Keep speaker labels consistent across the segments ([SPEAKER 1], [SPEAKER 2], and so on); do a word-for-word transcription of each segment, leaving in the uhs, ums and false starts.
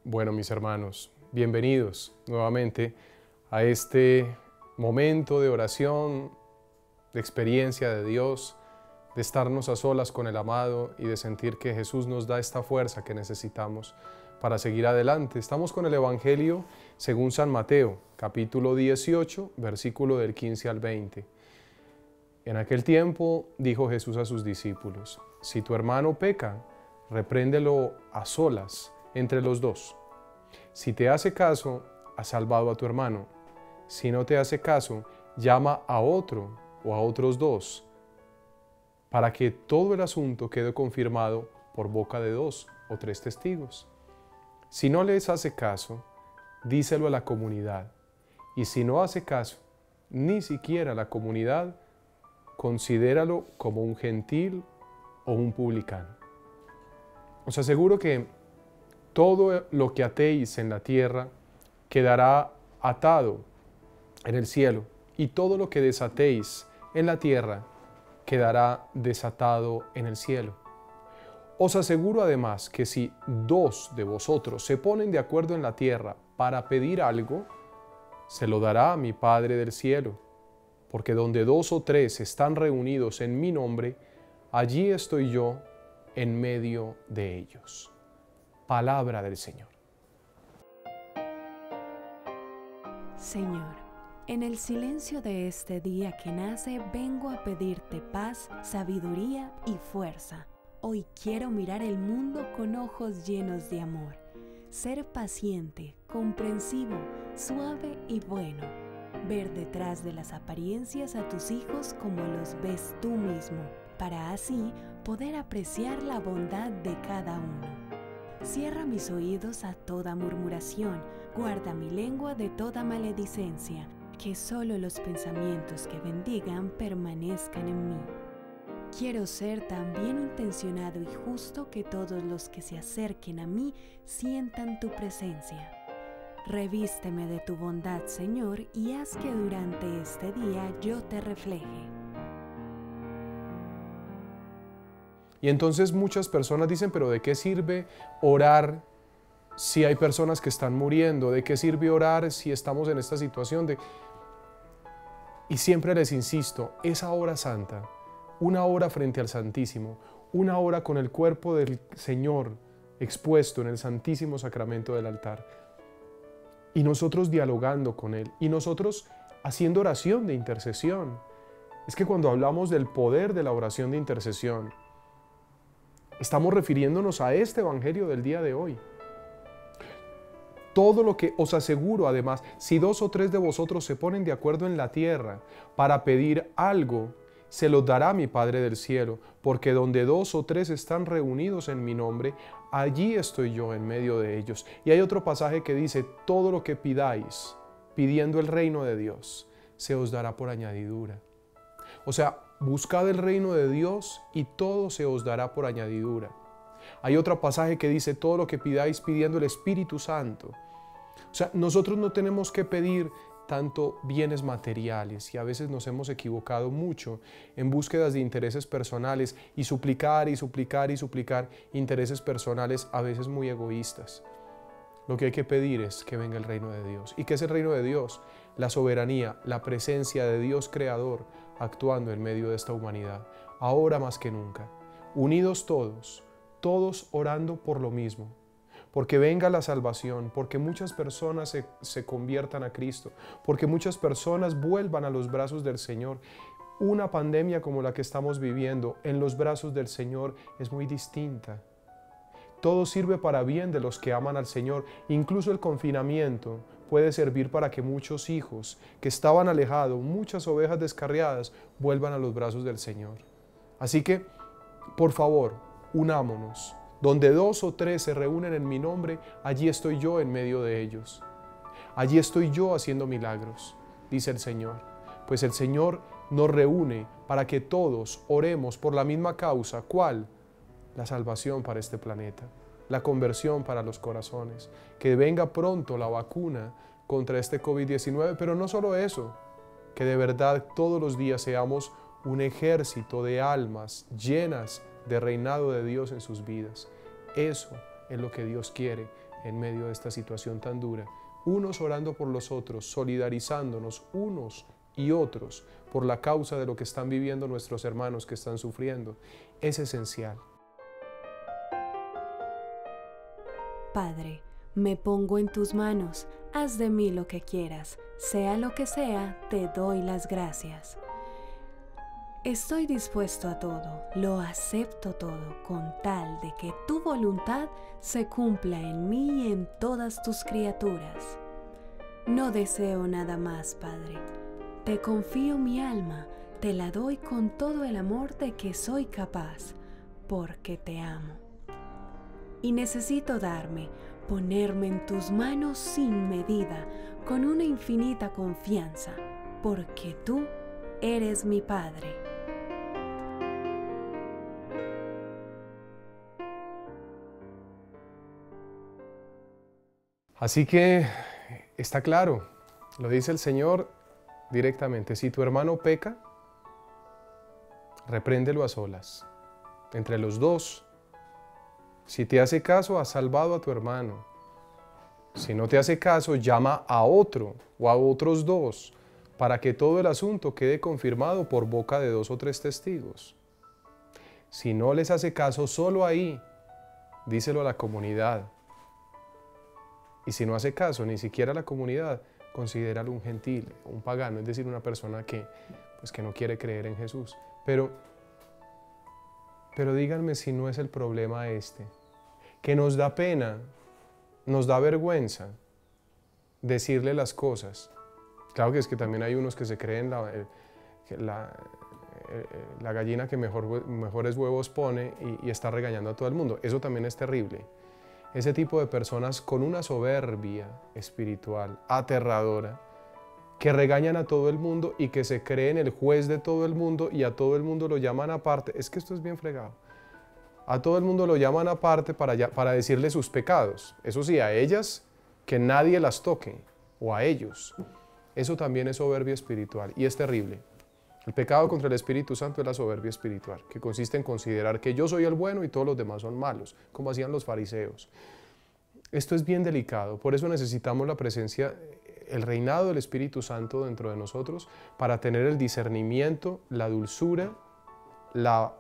[SPEAKER 1] Bueno, mis hermanos, bienvenidos nuevamente a este momento de oración, de experiencia de Dios, de estarnos a solas con el amado y de sentir que Jesús nos da esta fuerza que necesitamos para seguir adelante. Estamos con el Evangelio según San Mateo, capítulo dieciocho, versículo del quince al veinte. En aquel tiempo dijo Jesús a sus discípulos: si tu hermano peca, repréndelo a solas entre los dos. Si te hace caso, has salvado a tu hermano. Si no te hace caso, llama a otro o a otros dos, para que todo el asunto quede confirmado por boca de dos o tres testigos. Si no les hace caso, díselo a la comunidad. Y si no hace caso, ni siquiera a la comunidad, considéralo como un gentil o un publicano. Os aseguro que todo lo que atéis en la tierra quedará atado en el cielo, y todo lo que desatéis en la tierra quedará desatado en el cielo. Os aseguro además que si dos de vosotros se ponen de acuerdo en la tierra para pedir algo, se lo dará a mi Padre del cielo, porque donde dos o tres están reunidos en mi nombre, allí estoy yo en medio de ellos. Palabra del Señor.
[SPEAKER 2] Señor, en el silencio de este día que nace, vengo a pedirte paz, sabiduría y fuerza. Hoy quiero mirar el mundo con ojos llenos de amor, ser paciente, comprensivo, suave y bueno, ver detrás de las apariencias a tus hijos como los ves tú mismo, para así poder apreciar la bondad de cada uno. Cierra mis oídos a toda murmuración, guarda mi lengua de toda maledicencia, que solo los pensamientos que bendigan permanezcan en mí. Quiero ser tan bien intencionado y justo que todos los que se acerquen a mí sientan tu presencia. Revísteme de tu bondad, Señor, y haz que durante este día yo te refleje.
[SPEAKER 1] Y entonces muchas personas dicen, pero ¿de qué sirve orar si hay personas que están muriendo? ¿De qué sirve orar si estamos en esta situación? De... Y siempre les insisto, esa hora santa, una hora frente al Santísimo, una hora con el cuerpo del Señor expuesto en el Santísimo Sacramento del altar, y nosotros dialogando con Él, y nosotros haciendo oración de intercesión. Es que cuando hablamos del poder de la oración de intercesión, estamos refiriéndonos a este Evangelio del día de hoy. Todo lo que os aseguro, además, si dos o tres de vosotros se ponen de acuerdo en la tierra para pedir algo, se lo dará mi Padre del cielo, porque donde dos o tres están reunidos en mi nombre, allí estoy yo en medio de ellos. Y hay otro pasaje que dice, todo lo que pidáis, pidiendo el reino de Dios, se os dará por añadidura. O sea, buscad el reino de Dios y todo se os dará por añadidura. Hay otro pasaje que dice, todo lo que pidáis pidiendo el Espíritu Santo. O sea, nosotros no tenemos que pedir tanto bienes materiales, y a veces nos hemos equivocado mucho en búsquedas de intereses personales y suplicar y suplicar y suplicar intereses personales a veces muy egoístas. Lo que hay que pedir es que venga el reino de Dios. ¿Y qué es el reino de Dios? La soberanía, la presencia de Dios Creador actuando en medio de esta humanidad, ahora más que nunca, unidos todos, todos orando por lo mismo, porque venga la salvación, porque muchas personas se, se conviertan a Cristo, porque muchas personas vuelvan a los brazos del Señor. Una pandemia como la que estamos viviendo en los brazos del Señor es muy distinta. Todo sirve para bien de los que aman al Señor. Incluso el confinamiento puede servir para que muchos hijos que estaban alejados, muchas ovejas descarriadas, vuelvan a los brazos del Señor. Así que, por favor, unámonos. Donde dos o tres se reúnen en mi nombre, allí estoy yo en medio de ellos. Allí estoy yo haciendo milagros, dice el Señor. Pues el Señor nos reúne para que todos oremos por la misma causa. ¿Cuál? La salvación para este planeta, la conversión para los corazones, que venga pronto la vacuna contra este COVID diecinueve, pero no solo eso, que de verdad todos los días seamos un ejército de almas llenas de reinado de Dios en sus vidas. Eso es lo que Dios quiere en medio de esta situación tan dura. Unos orando por los otros, solidarizándonos unos y otros por la causa de lo que están viviendo nuestros hermanos que están sufriendo. Es esencial.
[SPEAKER 2] Padre, me pongo en tus manos, haz de mí lo que quieras, sea lo que sea, te doy las gracias. Estoy dispuesto a todo, lo acepto todo, con tal de que tu voluntad se cumpla en mí y en todas tus criaturas. No deseo nada más, Padre. Te confío mi alma, te la doy con todo el amor de que soy capaz, porque te amo. Y necesito darme, ponerme en tus manos sin medida, con una infinita confianza, porque tú eres mi Padre.
[SPEAKER 1] Así que está claro, lo dice el Señor directamente, si tu hermano peca, repréndelo a solas, entre los dos. Si te hace caso, has salvado a tu hermano. Si no te hace caso, llama a otro o a otros dos, para que todo el asunto quede confirmado por boca de dos o tres testigos. Si no les hace caso, solo ahí, díselo a la comunidad. Y si no hace caso, ni siquiera a la comunidad, considéralo un gentil, un pagano, es decir, una persona que, pues, que no quiere creer en Jesús. Pero, pero díganme si no es el problema este, que nos da pena, nos da vergüenza decirle las cosas. Claro que es que también hay unos que se creen la, la, la gallina que mejor, mejores huevos pone y, y está regañando a todo el mundo. Eso también es terrible. Ese tipo de personas con una soberbia espiritual aterradora, que regañan a todo el mundo y que se creen el juez de todo el mundo y a todo el mundo lo llaman aparte. Es que esto es bien fregado. A todo el mundo lo llaman aparte para, para decirle sus pecados. Eso sí, a ellas, que nadie las toque, o a ellos. Eso también es soberbia espiritual y es terrible. El pecado contra el Espíritu Santo es la soberbia espiritual, que consiste en considerar que yo soy el bueno y todos los demás son malos, como hacían los fariseos. Esto es bien delicado, por eso necesitamos la presencia, el reinado del Espíritu Santo dentro de nosotros, para tener el discernimiento, la dulzura, la,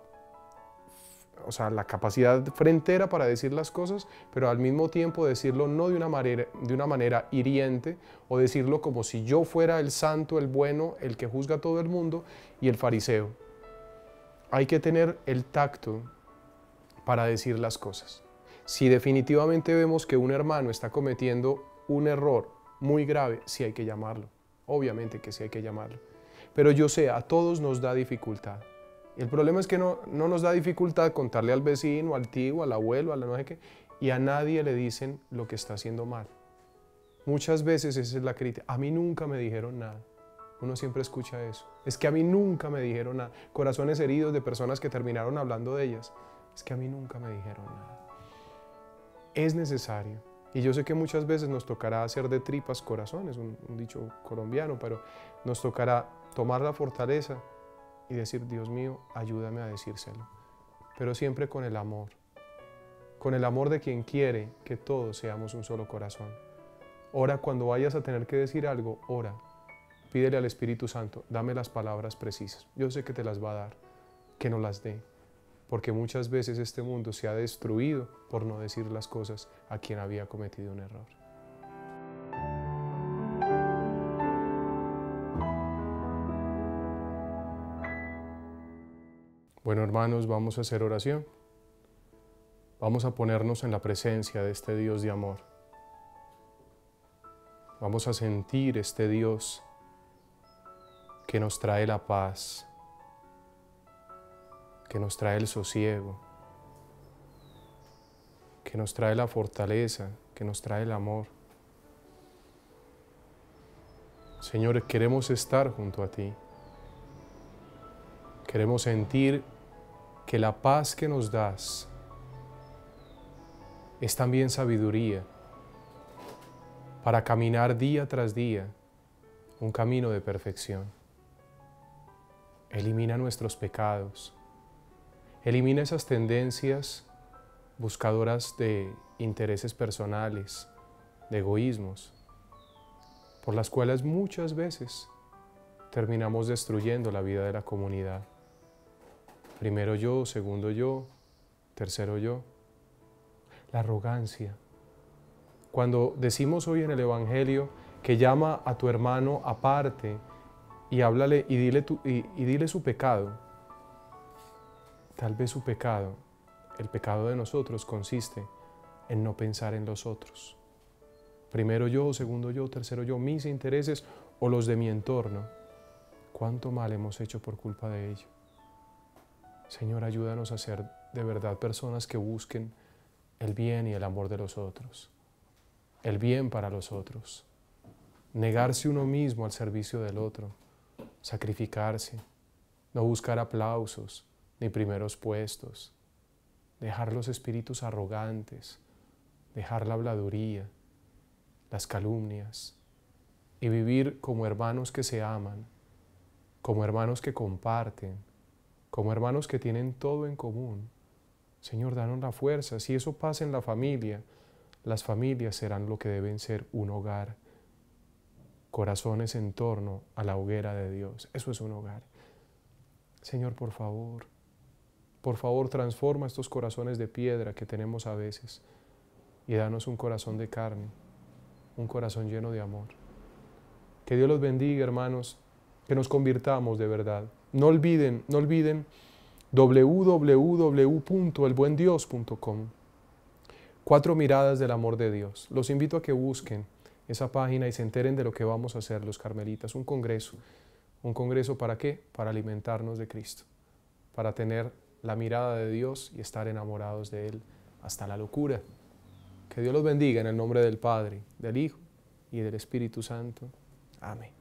[SPEAKER 1] o sea, la capacidad frentera para decir las cosas, pero al mismo tiempo decirlo no de una manera, de una manera hiriente, o decirlo como si yo fuera el santo, el bueno, el que juzga a todo el mundo, y el fariseo. Hay que tener el tacto para decir las cosas. Si definitivamente vemos que un hermano está cometiendo un error muy grave, sí hay que llamarlo. Obviamente que sí hay que llamarlo. Pero yo sé, a todos nos da dificultad. El problema es que no, no nos da dificultad contarle al vecino, al tío, al abuelo, a la no sé qué, y a nadie le dicen lo que está haciendo mal. Muchas veces esa es la crítica. A mí nunca me dijeron nada. Uno siempre escucha eso. Es que a mí nunca me dijeron nada. Corazones heridos de personas que terminaron hablando de ellas. Es que a mí nunca me dijeron nada. Es necesario. Y yo sé que muchas veces nos tocará hacer de tripas corazones, un, un dicho colombiano, pero nos tocará tomar la fortaleza y decir, Dios mío, ayúdame a decírselo. Pero siempre con el amor. Con el amor de quien quiere que todos seamos un solo corazón. Ora cuando vayas a tener que decir algo, ora. Pídele al Espíritu Santo, dame las palabras precisas. Yo sé que te las va a dar, que no las dé. Porque muchas veces este mundo se ha destruido por no decir las cosas a quien había cometido un error. Bueno, hermanos, vamos a hacer oración. Vamos a ponernos en la presencia de este Dios de amor. Vamos a sentir este Dios que nos trae la paz, que nos trae el sosiego, que nos trae la fortaleza, que nos trae el amor. Señor, queremos estar junto a ti. Queremos sentir que la paz que nos das es también sabiduría para caminar día tras día un camino de perfección. Elimina nuestros pecados. Elimina esas tendencias buscadoras de intereses personales, de egoísmos, por las cuales muchas veces terminamos destruyendo la vida de la comunidad. Primero yo, segundo yo, tercero yo. La arrogancia. Cuando decimos hoy en el Evangelio que llama a tu hermano aparte y háblale y dile, tu, y, y dile su pecado, tal vez su pecado, el pecado de nosotros consiste en no pensar en los otros. Primero yo, segundo yo, tercero yo, mis intereses o los de mi entorno. ¿Cuánto mal hemos hecho por culpa de ello? Señor, ayúdanos a ser de verdad personas que busquen el bien y el amor de los otros, el bien para los otros, negarse uno mismo al servicio del otro, sacrificarse, no buscar aplausos ni primeros puestos, dejar los espíritus arrogantes, dejar la habladuría, las calumnias y vivir como hermanos que se aman, como hermanos que comparten, como hermanos que tienen todo en común. Señor, danos la fuerza. Si eso pasa en la familia, las familias serán lo que deben ser, un hogar. Corazones en torno a la hoguera de Dios. Eso es un hogar. Señor, por favor, por favor, transforma estos corazones de piedra que tenemos a veces y danos un corazón de carne, un corazón lleno de amor. Que Dios los bendiga, hermanos, que nos convirtamos de verdad. No olviden, no olviden doble u doble u doble u punto el buen dios punto com. Cuatro miradas del amor de Dios. Los invito a que busquen esa página y se enteren de lo que vamos a hacer los carmelitas. Un congreso. ¿Un congreso para qué? Para alimentarnos de Cristo. Para tener la mirada de Dios y estar enamorados de Él hasta la locura. Que Dios los bendiga en el nombre del Padre, del Hijo y del Espíritu Santo. Amén.